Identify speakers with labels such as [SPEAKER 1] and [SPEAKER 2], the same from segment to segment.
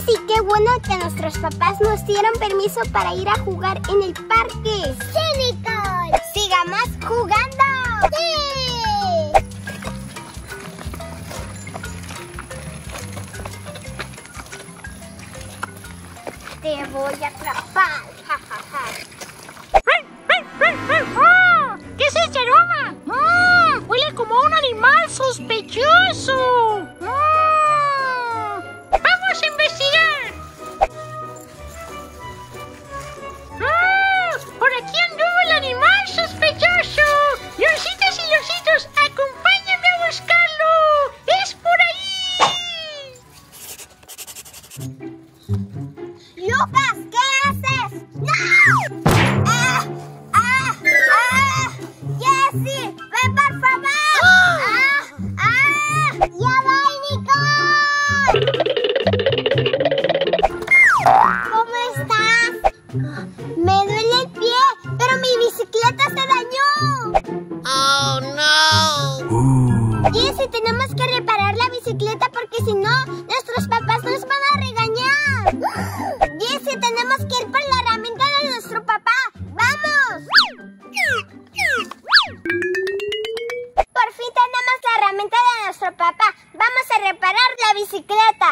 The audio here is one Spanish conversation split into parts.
[SPEAKER 1] sí, qué bueno que nuestros papás nos dieron permiso para ir a jugar en el parque. ¡Sí, Nicole! ¡Sigamos jugando! ¡Sí! Te voy a atrapar. Ja, ja, ja.
[SPEAKER 2] ¿Qué es ese aroma? Huele como a un animal sospechoso. ¡Vamos a investigar! ¡Por aquí anduvo el animal sospechoso! ¡Leoncitas y leoncitos, acompáñenme a buscarlo! ¡Es por ahí!
[SPEAKER 1] ¡Lucas, qué haces! ¡No! ¡Jessie, ven por favor! ¡Ya voy, Nicole! ¿Cómo estás? Me duele el pie, pero mi bicicleta se dañó.
[SPEAKER 3] Oh, no.
[SPEAKER 1] Jessie, tenemos que reparar la bicicleta porque si no, nuestros papás nos van a regañar. Jessie, tenemos que ir por la herramienta de nuestro papá. ¡Vamos! Por fin tenemos la herramienta de nuestro papá. Vamos a reparar la bicicleta.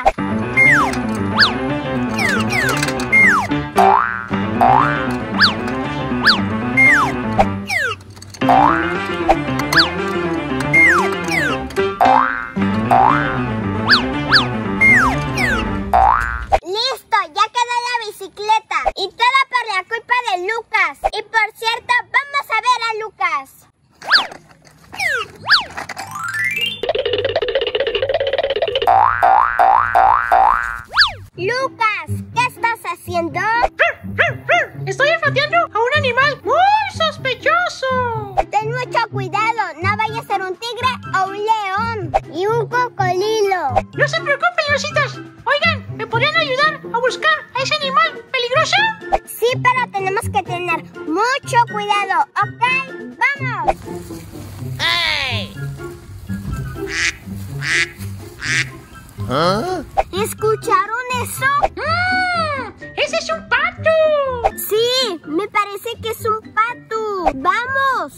[SPEAKER 1] ¡Listo! Ya quedó la bicicleta. Y todo por la culpa de Lucas. Y por cierto, vamos a ver a Lucas. Lucas, ¿qué estás haciendo?
[SPEAKER 2] Estoy olfateando a un animal muy sospechoso.
[SPEAKER 1] Ten mucho cuidado, no vaya a ser un tigre o un león. Y un cocodrilo.
[SPEAKER 2] No se preocupen, leoncitas. Oigan, ¿me podrían ayudar a buscar a ese animal peligroso?
[SPEAKER 1] Sí, pero tenemos que tener mucho cuidado, ¿ok? ¡Vamos!
[SPEAKER 3] ¡Hey!
[SPEAKER 1] ¿Escucharon eso?
[SPEAKER 2] ¡Ese es un pato!
[SPEAKER 1] Sí, me parece que es un pato. ¡Vamos!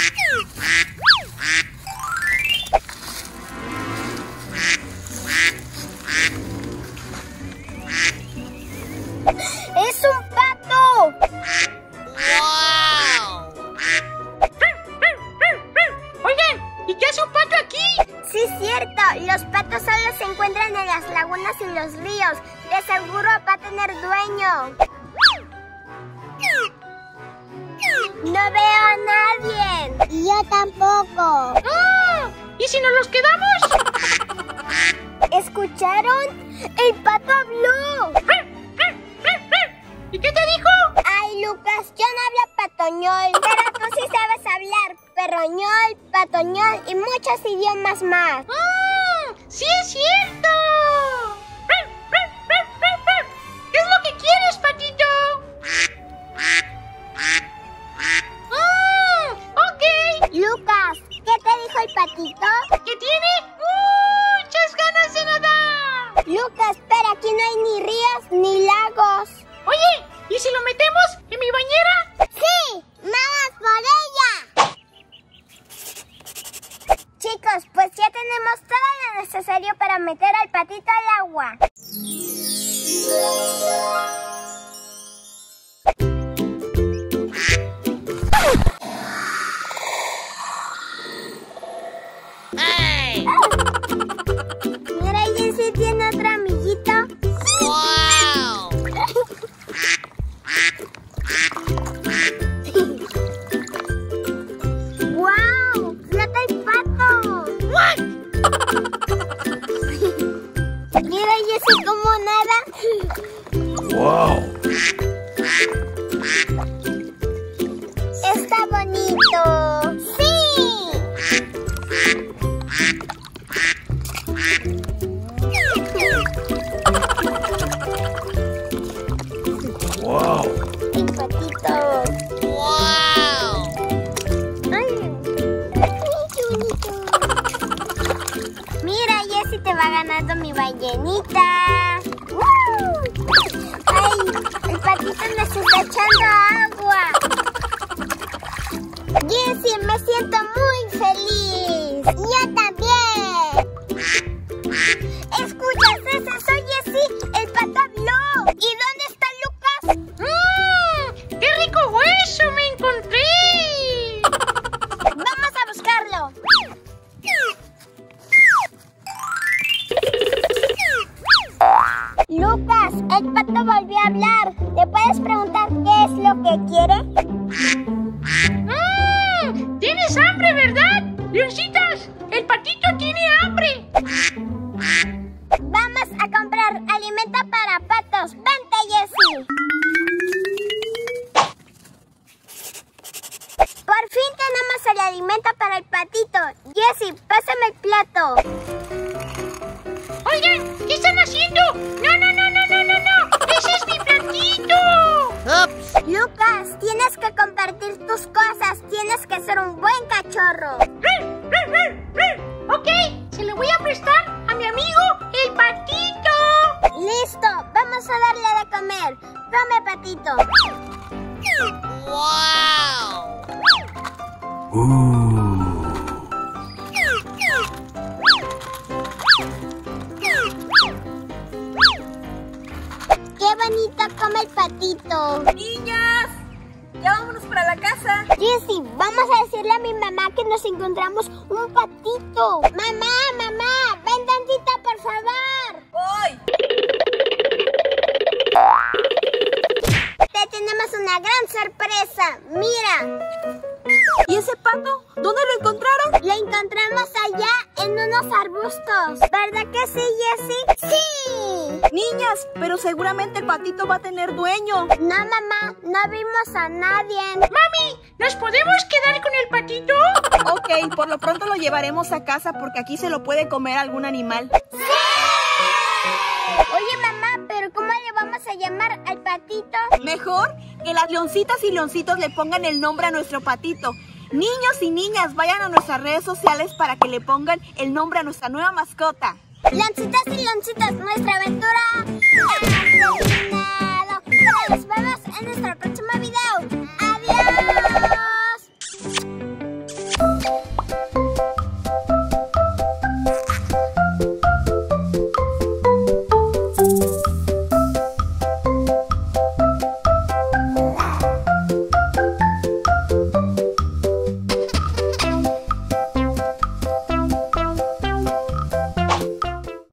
[SPEAKER 1] ¡Es un pato!
[SPEAKER 3] ¡Wow!
[SPEAKER 2] Oigan, ¿y qué hace un pato aquí?
[SPEAKER 1] Sí, cierto. Los patos solo se encuentran en las lagunas y los ríos. De seguro va a tener dueño. No veo a nadie. Y yo tampoco.
[SPEAKER 2] ¿Y si nos los quedamos?
[SPEAKER 1] ¿Escucharon? ¡El pato habló!
[SPEAKER 2] ¿Y qué te dijo?
[SPEAKER 1] Ay, Lucas, yo no hablo patoñol, pero tú sí sabes hablar perroñol, patoñol y muchos idiomas más.
[SPEAKER 2] ¡Sí es cierto! ¿Qué es lo que quieres, patito? Ok.
[SPEAKER 1] Lucas, ¿qué te dijo el patito?
[SPEAKER 2] Que tiene muchas ganas de nadar.
[SPEAKER 1] Lucas, pero aquí no hay ni ríos ni lagos.
[SPEAKER 2] Oye, ¿y si lo metemos en mi bañera?
[SPEAKER 1] ¡Sí! ¡Vamos por ella! Chicos, pues ya tenemos todo lo necesario para meter al patito al agua.
[SPEAKER 3] ¡Hey!
[SPEAKER 1] Mira, Jessie tiene otro amiguito.
[SPEAKER 3] ¡Wow!
[SPEAKER 1] ¡Wow! ¡Flota el pato!
[SPEAKER 2] ¿What?
[SPEAKER 1] Lucas, el pato volvió a hablar. ¿Le puedes preguntar qué es lo que quiere?
[SPEAKER 2] ¡Ah! ¿Tienes hambre, verdad? Leoncitos, el patito tiene hambre.
[SPEAKER 1] Vamos a comprar alimento para patos. ¡Vente, Jessie! Por fin tenemos el alimento para el patito. Jessie, pásame el plato.
[SPEAKER 2] Oigan, ¿qué están haciendo? ¡No, no, no, no, no, no, no! ¡Ese es mi platito!
[SPEAKER 3] Oops.
[SPEAKER 1] Lucas, tienes que compartir tus cosas. Tienes que ser un buen cachorro.
[SPEAKER 2] Ok, se lo voy a prestar a mi amigo el patito.
[SPEAKER 1] Listo, vamos a darle de comer. Tome, patito.
[SPEAKER 3] Wow.
[SPEAKER 1] ¡Qué bonito come el patito!
[SPEAKER 4] ¡Niñas! ¡Ya vámonos para la casa!
[SPEAKER 1] Jessie, vamos a decirle a mi mamá que nos encontramos un patito. ¡Mamá, mamá! ¡Ven tantita, por favor!
[SPEAKER 4] ¡Voy!
[SPEAKER 1] Te tenemos una gran sorpresa. ¡Mira!
[SPEAKER 4] ¿Y ese pato? ¿Dónde lo encontraron?
[SPEAKER 1] Lo encontramos allá en unos arbustos. ¿Verdad que sí, Jessie? ¡Sí!
[SPEAKER 4] Niñas, pero seguramente el patito va a tener dueño.
[SPEAKER 1] No, mamá, no vimos a nadie.
[SPEAKER 2] Mami, ¿nos podemos quedar con el patito?
[SPEAKER 4] Ok, por lo pronto lo llevaremos a casa porque aquí se lo puede comer algún animal.
[SPEAKER 1] Oye, mamá, ¿pero cómo le vamos a llamar al patito?
[SPEAKER 4] Mejor que las leoncitas y leoncitos le pongan el nombre a nuestro patito. Niños y niñas, vayan a nuestras redes sociales para que le pongan el nombre a nuestra nueva mascota.
[SPEAKER 1] Leoncitas y leoncitos, nuestra aventura